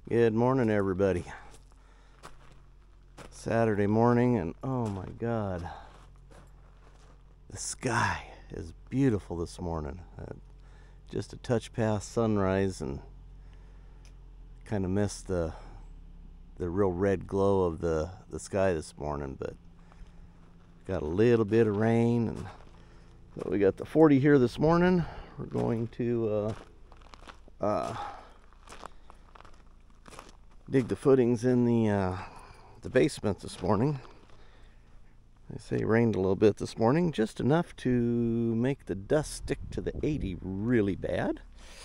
Good morning, everybody. Saturday morning, and oh my God, the sky is beautiful this morning. Just a touch past sunrise, and kind of missed the real red glow of the sky this morning, but got a little bit of rain, and so we got the 40 here this morning. We're going to dig the footings in the basement this morning. They say it rained a little bit this morning, just enough to make the dust stick to the 80 really bad.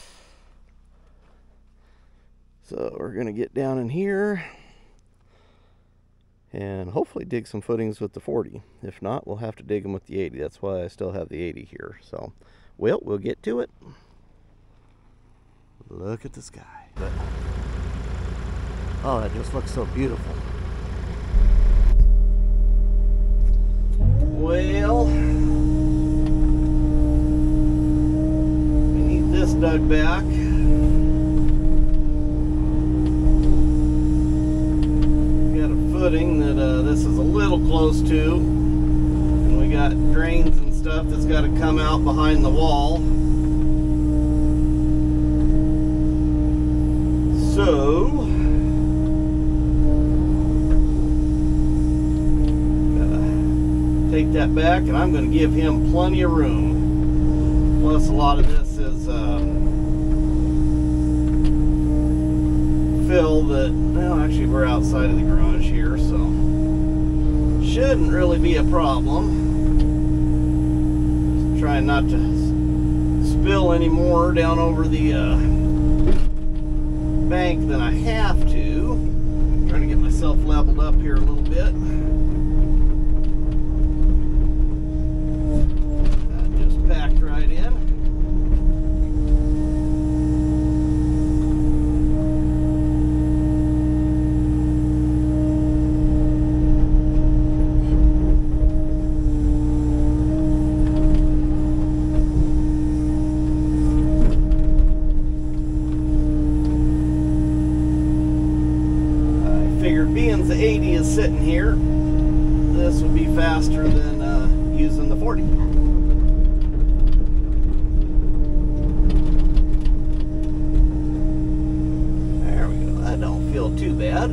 So we're gonna get down in here and hopefully dig some footings with the 40. If not, we'll have to dig them with the 80. That's why I still have the 80 here. So, well, we'll get to it. Look at the sky. But oh, that just looks so beautiful. Well, we need this dug back. Got a footing that this is a little close to, and we got drains and stuff that's got to come out behind the wall. So take that back, and I'm going to give him plenty of room. Plus, a lot of this is fill that, well, actually we're outside of the garage here, so shouldn't really be a problem. Just trying not to spill any more down over the bank than I have to. I'm trying to get myself leveled up here a little bit. Packed right in. I figured being the 80 is sitting here, this would be faster than using the 40. Too bad.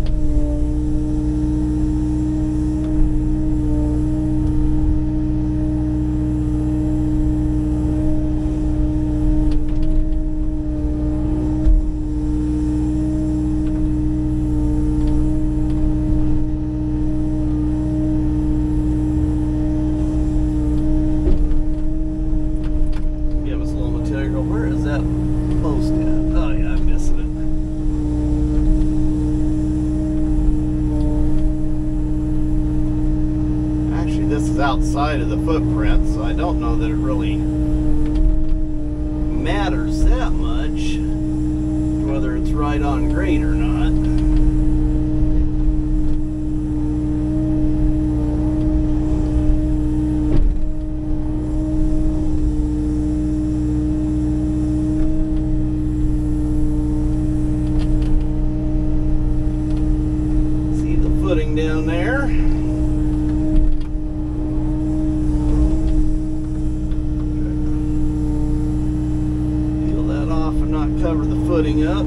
Give us a little material. Where is that post at? Oh yeah, I'm missing it. This is outside of the footprint, so I don't know that it really matters that much whether it's right on grade or not. See the footing down there? Cover the footing up.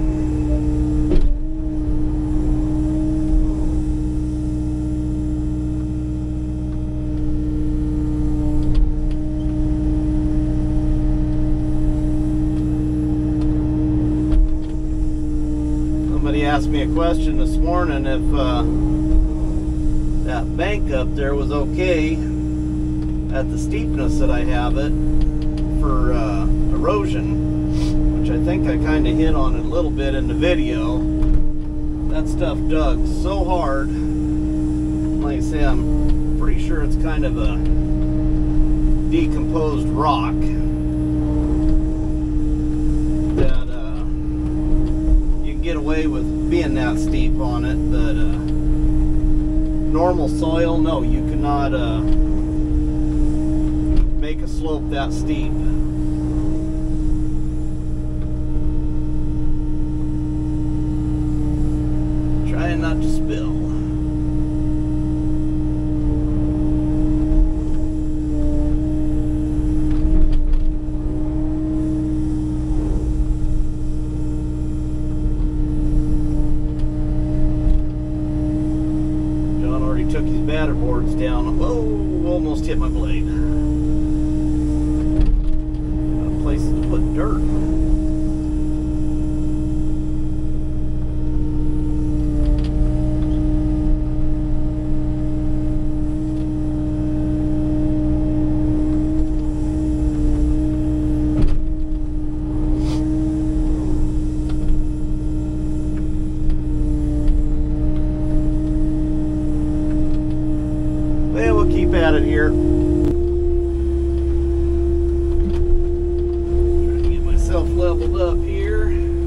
Somebody asked me a question this morning if that bank up there was okay at the steepness that I have it for erosion. I think I kind of hit on it a little bit in the video. That stuff dug so hard. Like I say, I'm pretty sure it's kind of a decomposed rock that you can get away with being that steep on it, but normal soil, no, you cannot make a slope that steep. not to spill. John already took his batter boards down. Whoa, almost hit my blade. Got places to put dirt. Well, we'll keep at it here. Trying to get myself leveled up here.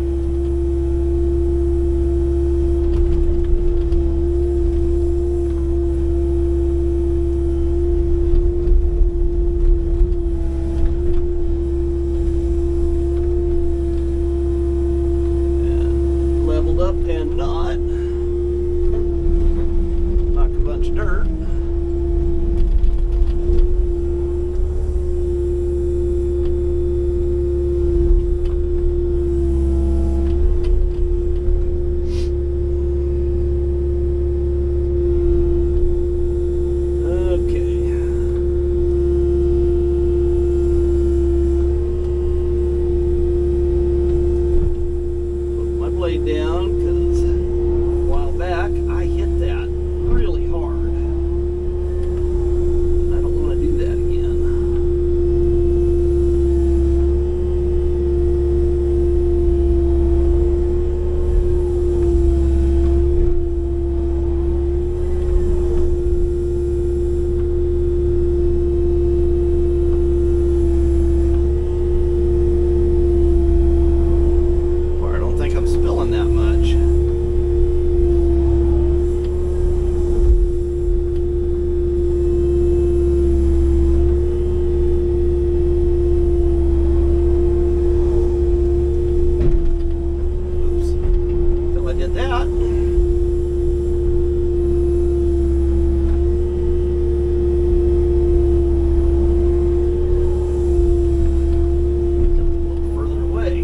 And leveled up and not. Knock a bunch of dirt. Down because a while back I hit that really hard. I don't want to do that again. I don't think I'm spilling that much. Oops. Until I did that. A little further away.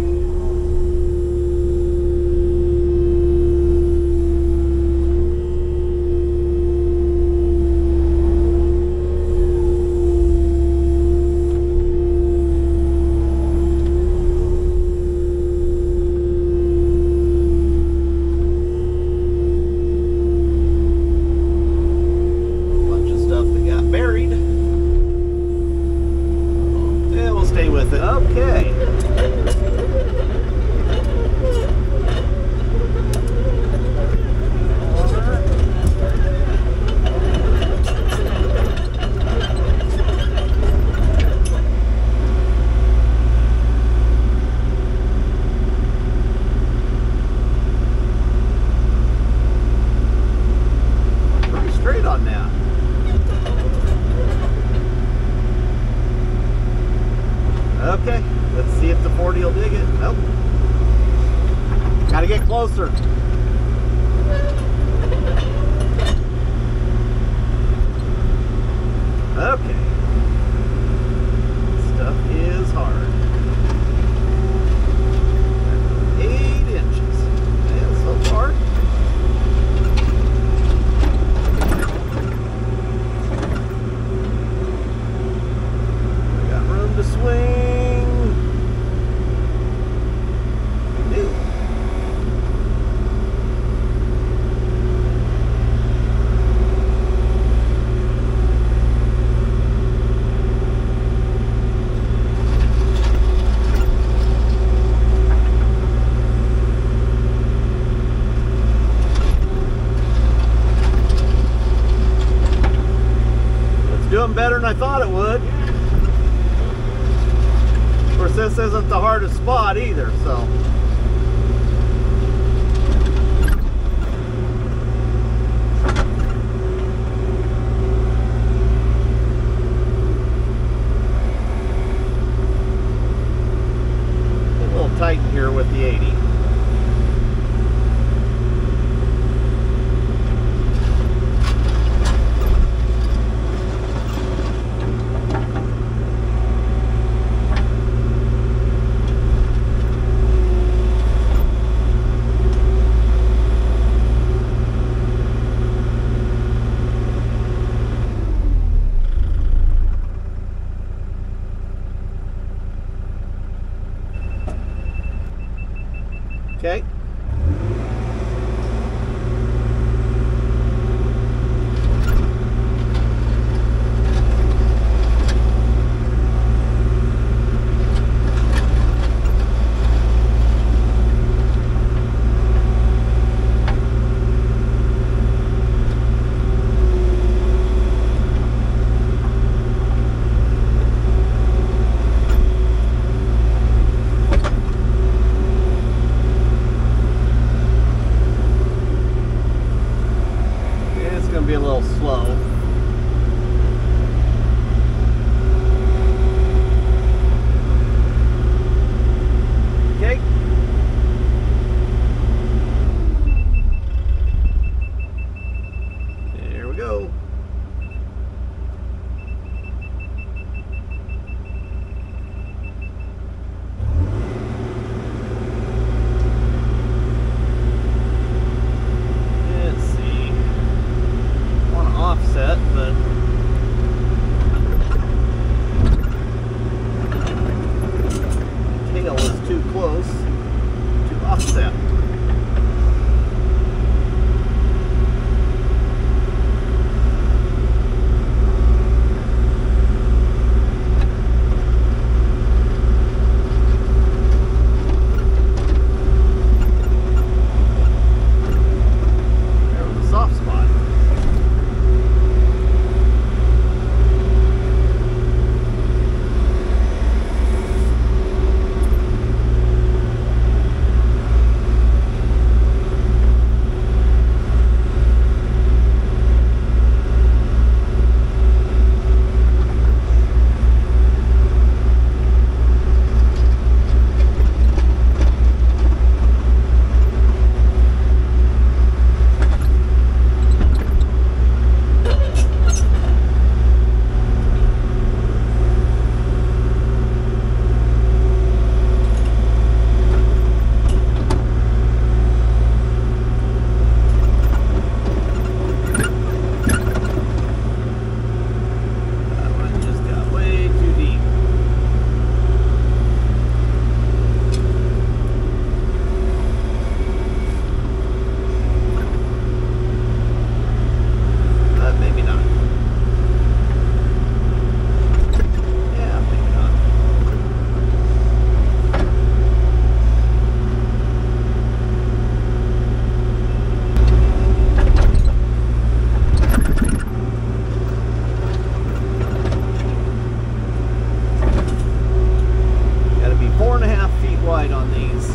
Buried. Yeah, we'll stay with it. Okay. Pretty straight on that. Okay, let's see if the 40 will dig it. Nope. Gotta get closer. Okay. Stuff is hard. 8 inches. And so far. I got room to swing. Doing better than I thought it would. Of course, this isn't the hardest spot either, so. A little tight here with the 80. Okay. Be a little slow. Okay. There we go. Offset, but tail is too close to offset. There was a soft spot. Wide on these.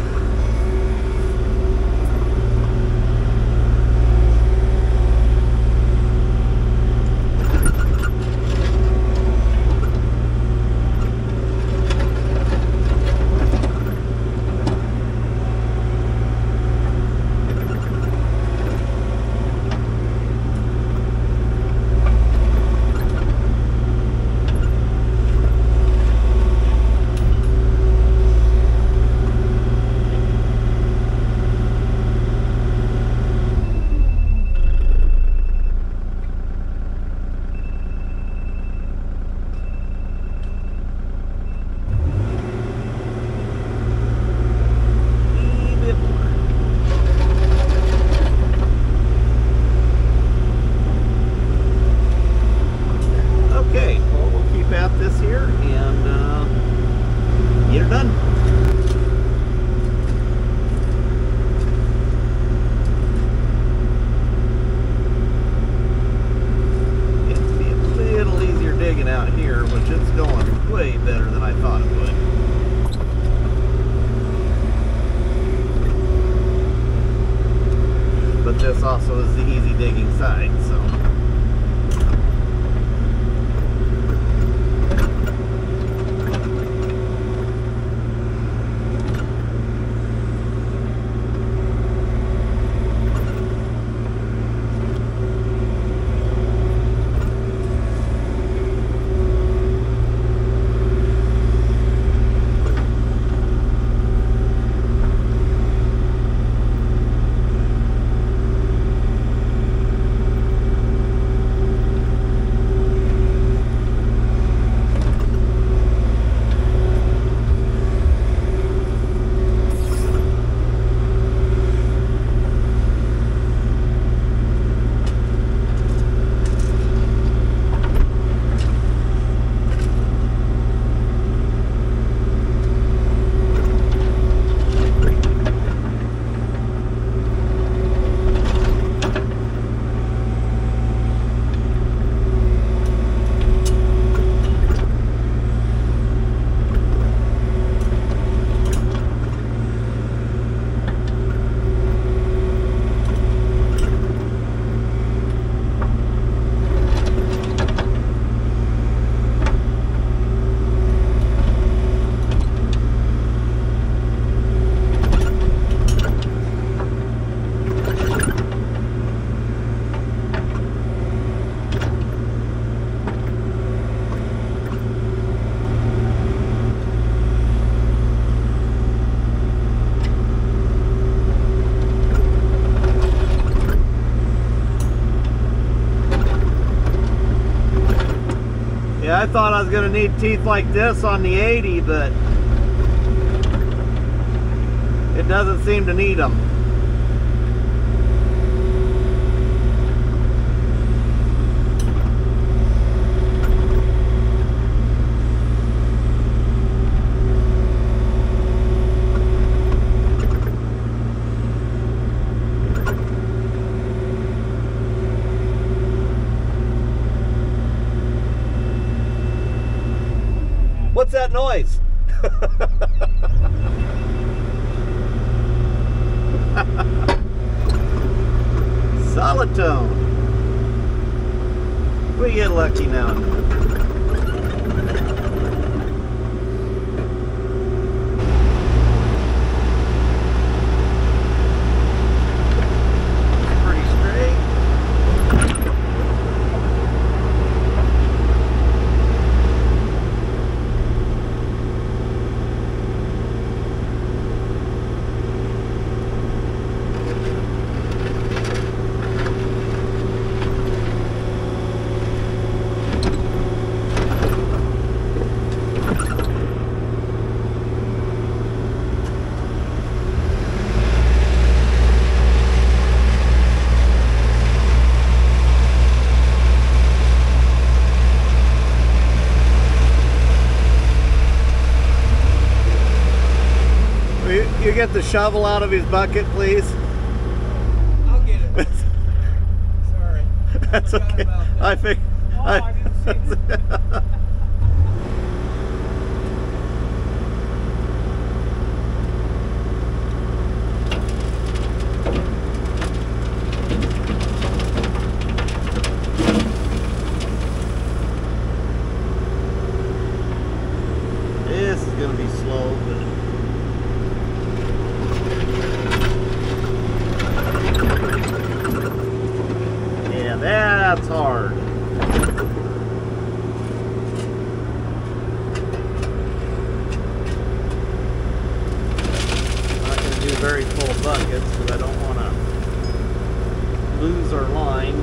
this also is the easy digging side, so. I thought I was going to need teeth like this on the 80, but it doesn't seem to need them. What's that noise? Solitone. We get lucky now and then. Pretty straight. You get the shovel out of his bucket, please. I'll get it. Sorry. That's okay. I think. Oh, I didn't see it. This is going to be slow, but yeah, that's hard. Not going to do very full buckets because I don't want to lose our line.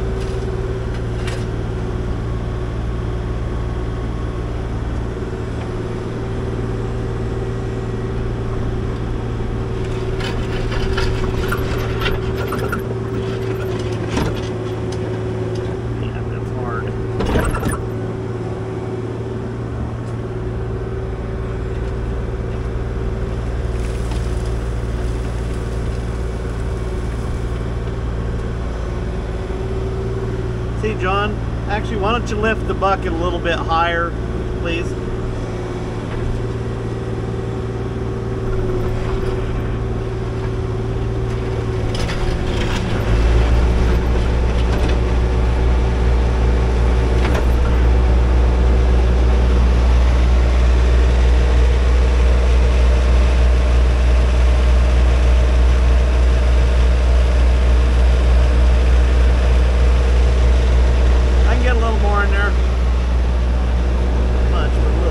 See, John, actually, why don't you lift the bucket a little bit higher, please? Get a little more in there. Not much, but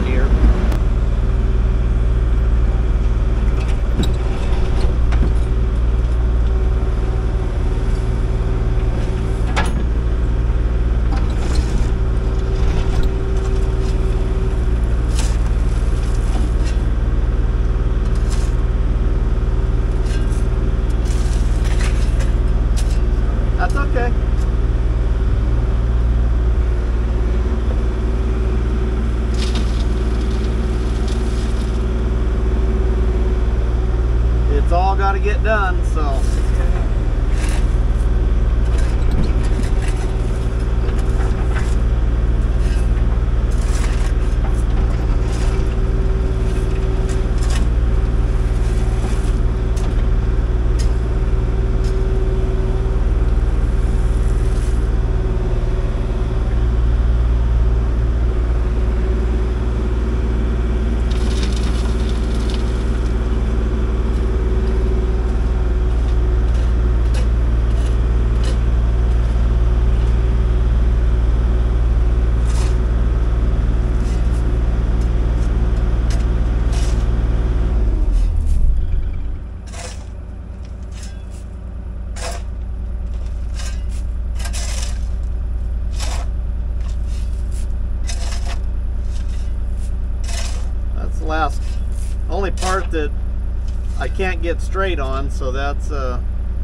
it here. That's okay. It's all got to get done, so. Last only part that I can't get straight on, so that's Yeah.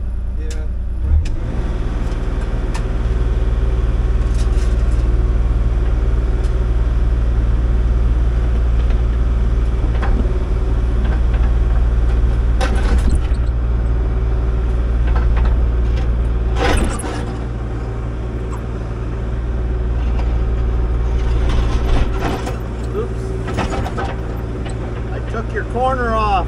took your corner off.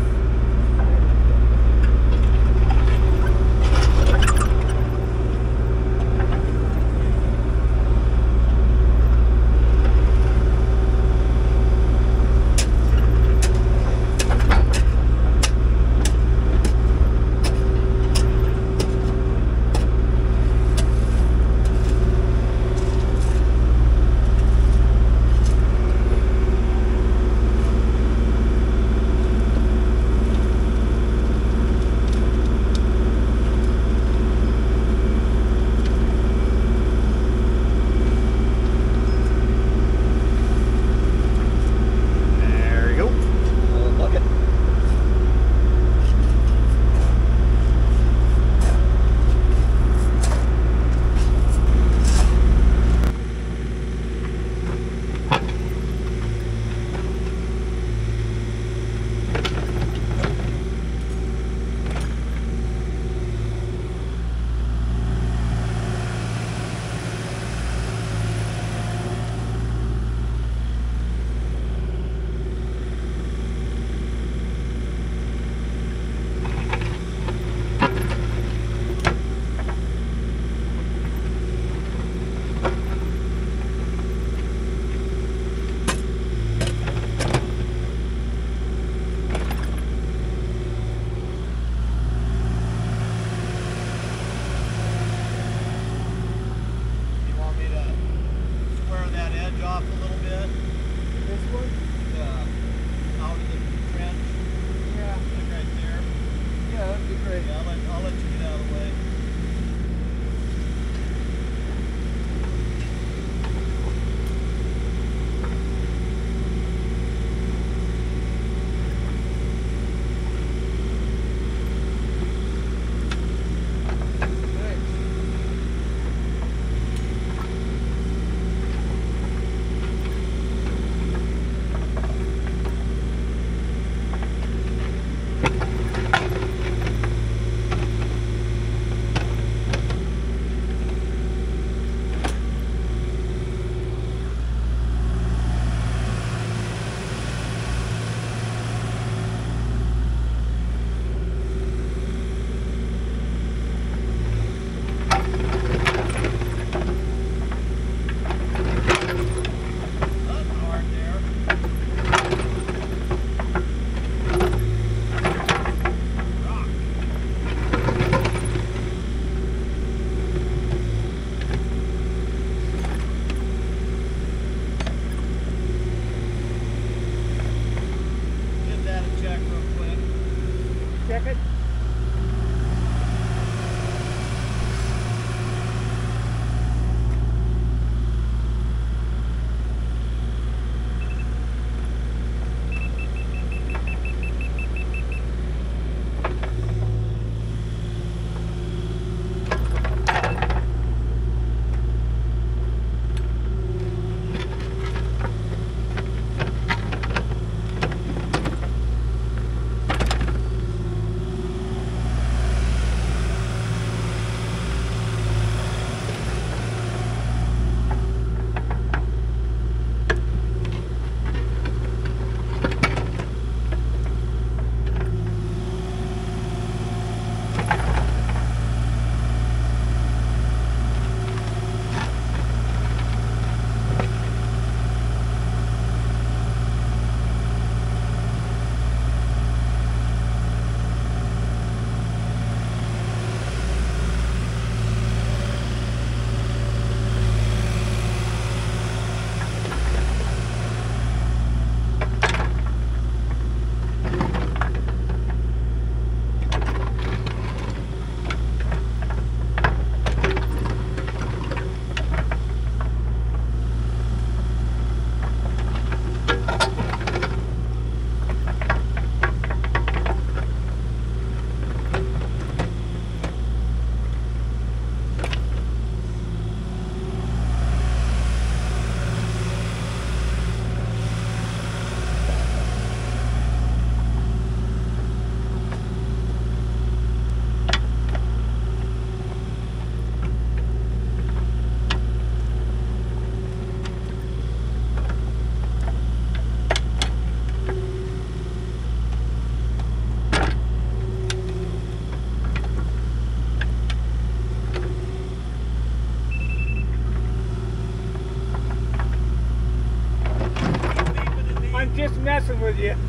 just messing with you.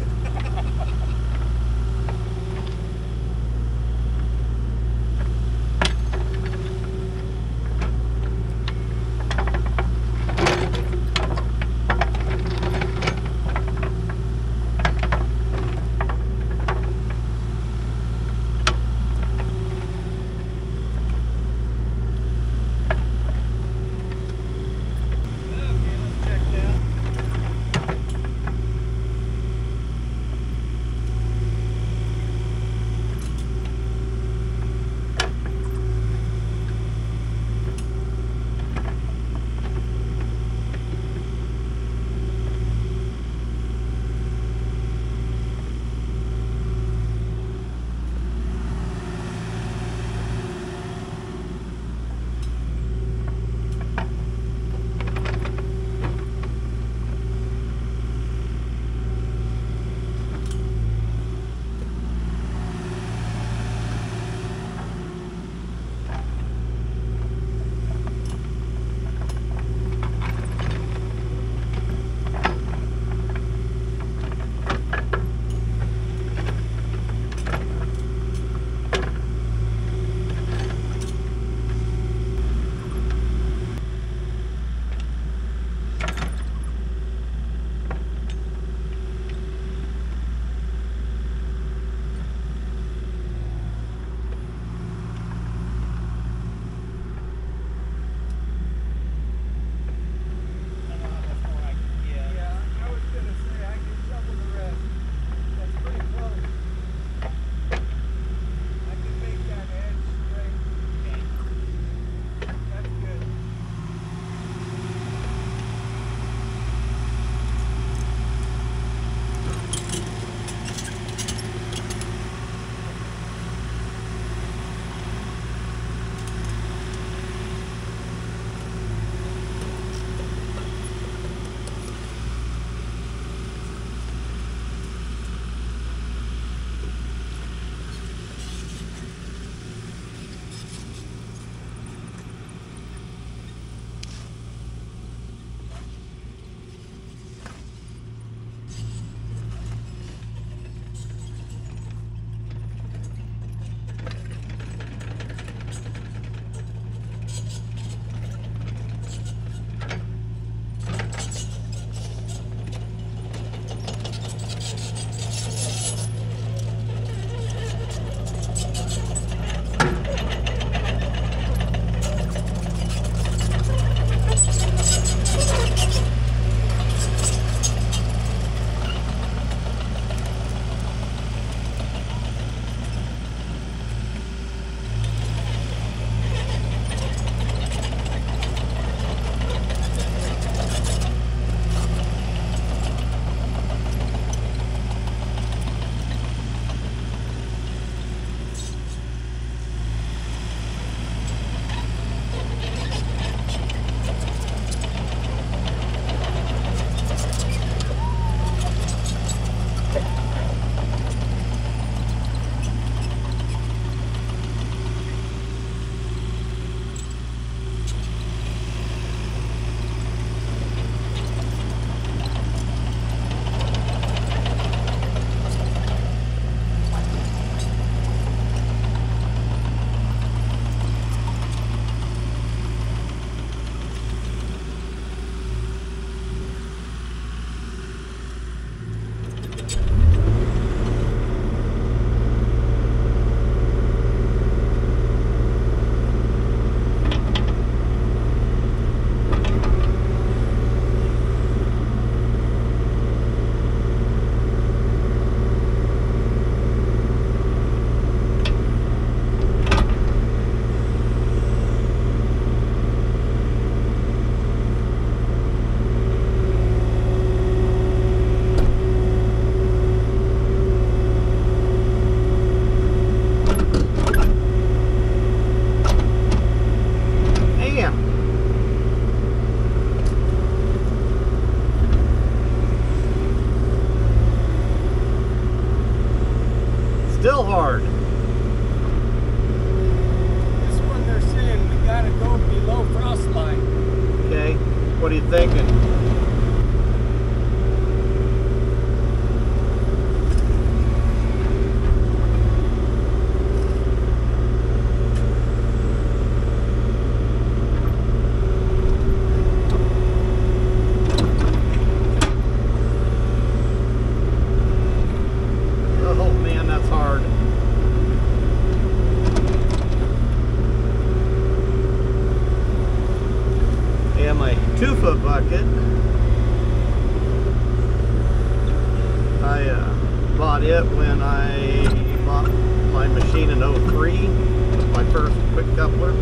when I bought my machine in '03, my first quick coupler.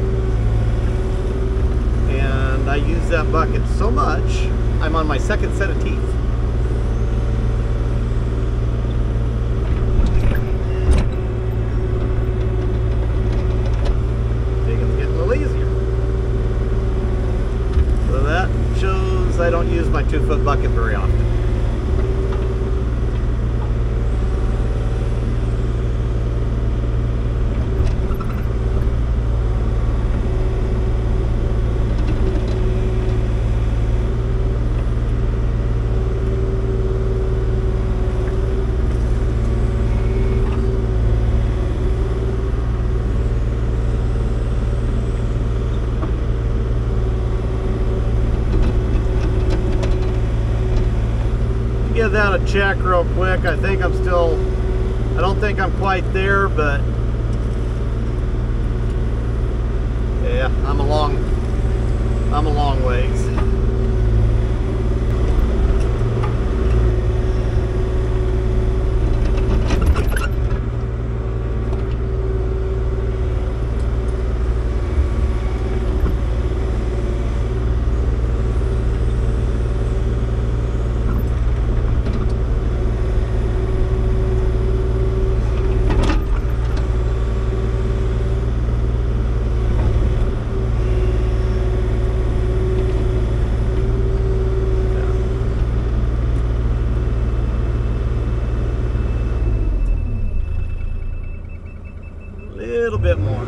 And I use that bucket so much, I'm on my second set of teeth. Digging's getting a little easier. So that shows I don't use my 2-foot bucket very often. Give that a check real quick. I think I'm still, I don't think I'm quite there, but yeah, I'm a long ways. Little bit more.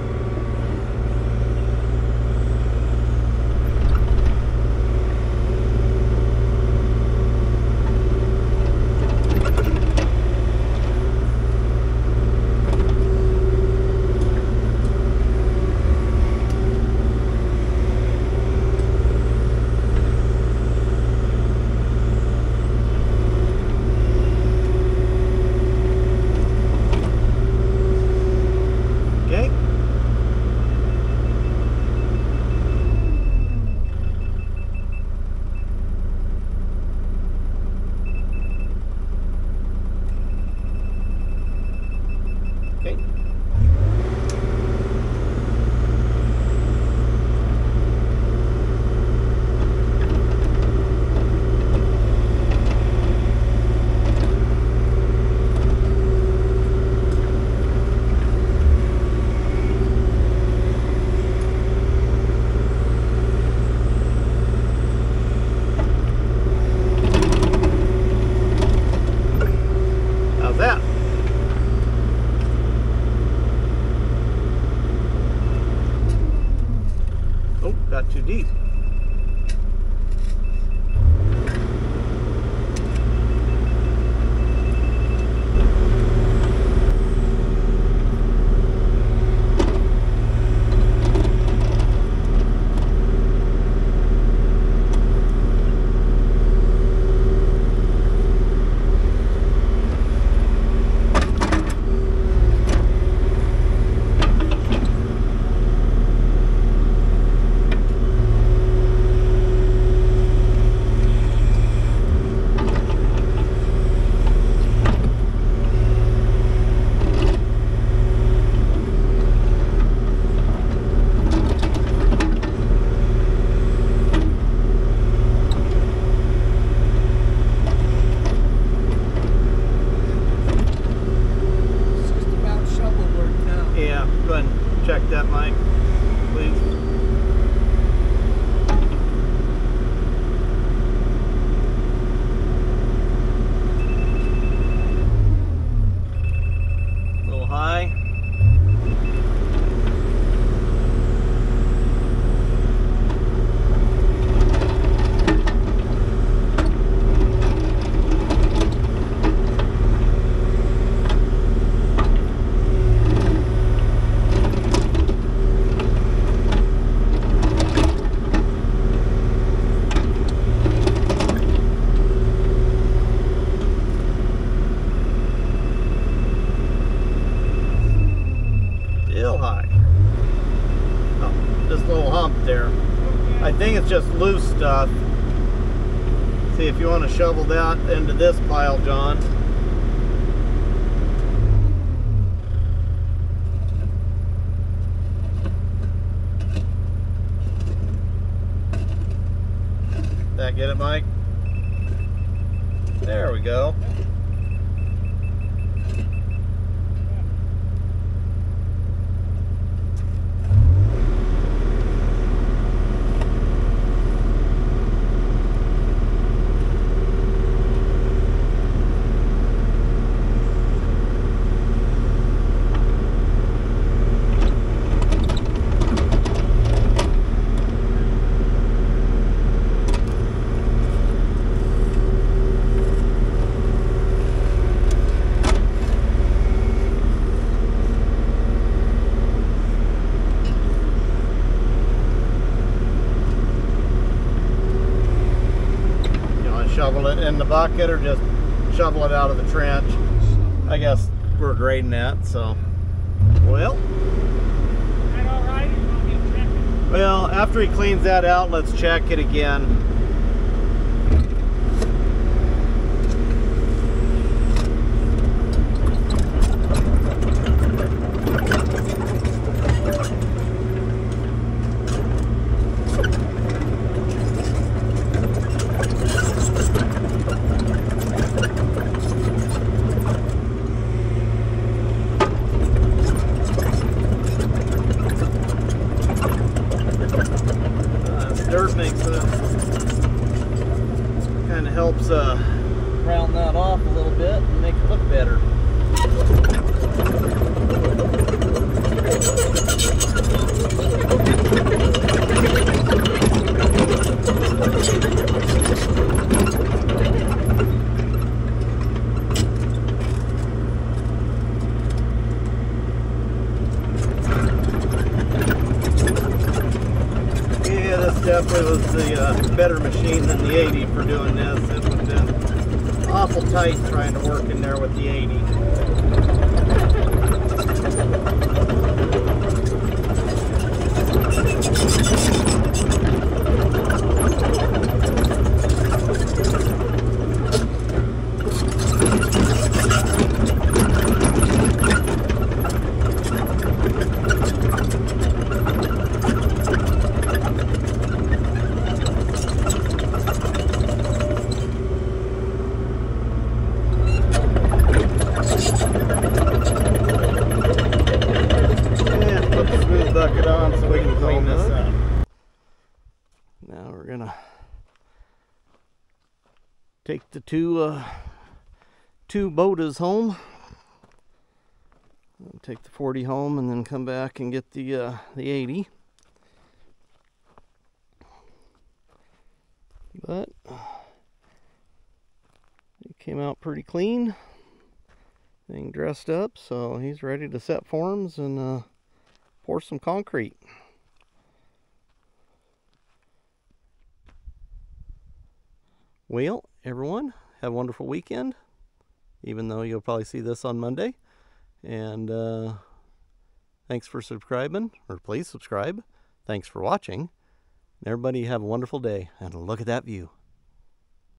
Got too deep. Check that mic, please. A little high. There. I think it's just loose stuff. See if you want to shovel that into this pile, John. Get it, Mike? There we go. Shovel it in the bucket or just shovel it out of the trench. I guess we're grading that, so. Well. Is that all right? You want me to check it? Well, after he cleans that out, let's check it again. Dirt makes it, kind of helps round that off a little bit and make it look better. Definitely was the better machine than the 80 for doing this. It would have been awful tight trying to work in there with the 80. Bucket on so we can clean this up. Now we're gonna take the two Kubotas home. Take the 40 home and then come back and get the 80. But it came out pretty clean. Thing dressed up, so he's ready to set forms and pour some concrete. Well, everyone, have a wonderful weekend, even though you'll probably see this on Monday. And thanks for subscribing, or please subscribe. Thanks for watching. Everybody have a wonderful day, and look at that view.